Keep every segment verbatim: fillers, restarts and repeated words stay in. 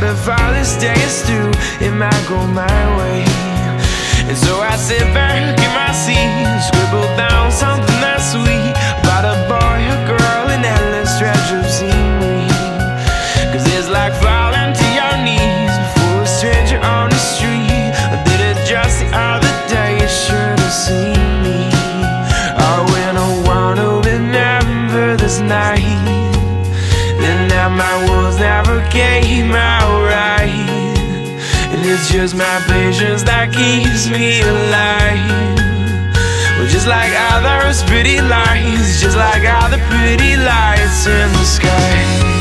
if all this day is through, it might go my way. And so I sit back in my seat, scribble down something that's sweet about a boy, a girl, an endless stretch of scenery. Cause it's like falling to your knees before a stranger on the street. I did it just the other day, you should have seen me. Oh, when I wanna remember this night, then that my words never came out right. And it's just my patience that keeps me alive. Well, just like all those pretty lights, just like all the pretty lights in the sky.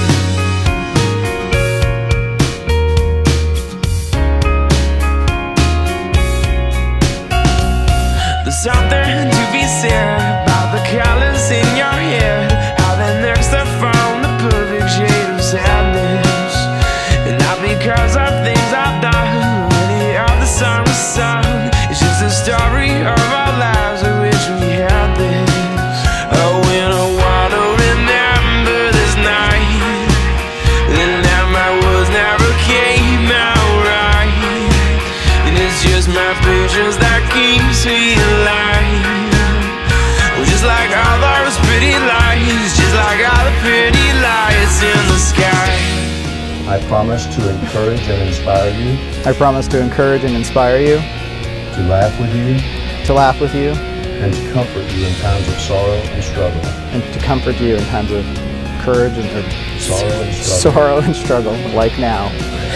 There's something to be said about the colors in your head, how they next to found the perfect shade of sadness. And not because of things I've done, any of the song was sung. It's just a story of our lives, I wish we had this. Oh, when I wanna remember this night, then now my words never came out right. And it's just my patience that keeps me alive. Well, just like all those pretty lights, just like all the pretty lights in the sky. I promise to encourage and inspire you. I promise to encourage and inspire you. To laugh with you. To laugh with you. And to comfort you in times of sorrow and struggle. And to comfort you in times of courage and or sorrow and struggle. Sorrow and struggle, like now.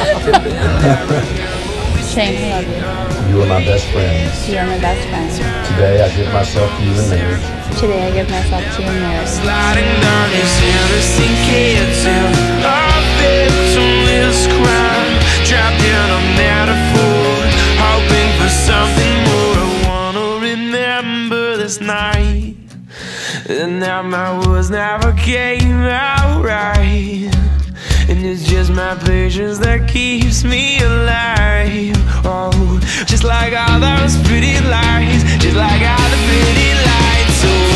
Shane, I love you. You are my best friend. You are my best friend. Today I give myself to you in marriage. Today I give myself to you in marriage. Sliding down these innocent kids in a victimless crime, trapped in a metaphor, hoping for something more. I wanna remember this night, and now my words never came out right. And it's just my patience that keeps me alive. Oh, just like all those pretty lights, just like all the pretty lights. Oh,